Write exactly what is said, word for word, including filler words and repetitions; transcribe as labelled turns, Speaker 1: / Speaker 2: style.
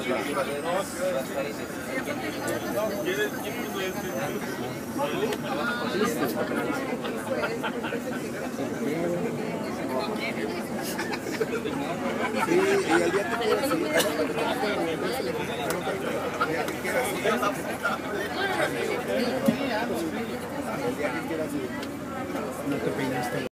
Speaker 1: Sí, y el día que quieras, sí. El día que quieras, sí. No te peinaste.